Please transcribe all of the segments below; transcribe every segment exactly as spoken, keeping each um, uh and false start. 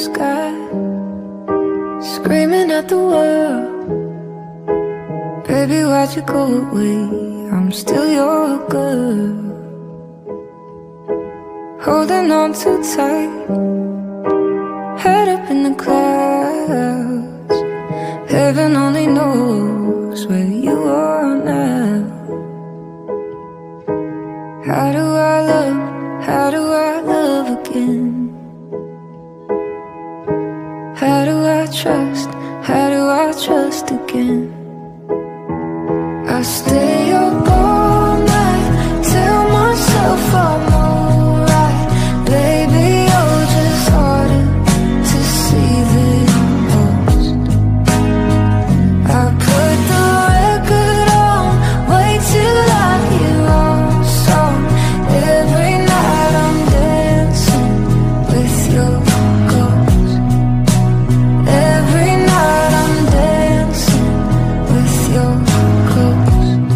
sky, screaming at the world. Baby, why'd you go away? I'm still your girl. Holding on too tight, head up in the clouds. Heaven only knows where you are now. How do I love, how do I love again? How do I trust, how do I trust again? I stay up all night, tell myself I'm alright. Baby, you're just harder to see than most. I put the record on, wait till I hear our song. Every night I'm dancing with your ghost. Every night I'm dancing with your ghost.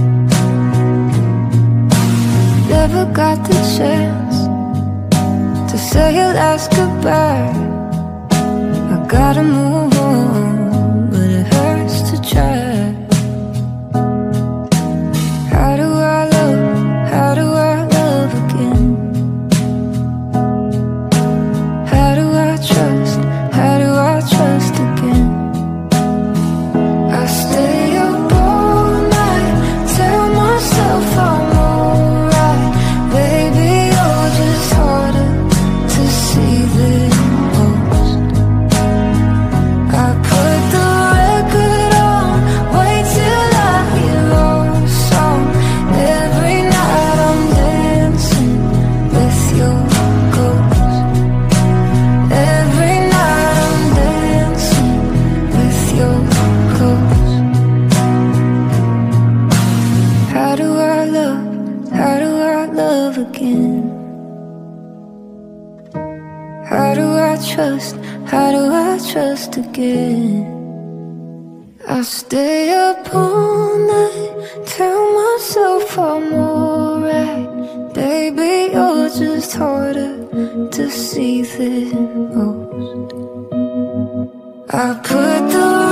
Never got the chance to say your last goodbye. I gotta move on, but it hurts to try. How do I love, how do I love again? How do I trust, how do I trust again? I stay up all night, tell myself I'm alright. Baby, you're just harder to see than most. I put the record on, wait till I hear our song. Every night I'm dancing with your ghost. Every night I'm dancing with your ghost. How do I love, how do I love again? How do I trust, how do I trust again? I stay up all night, tell myself I'm alright. Baby, you're just harder to see than most. I put the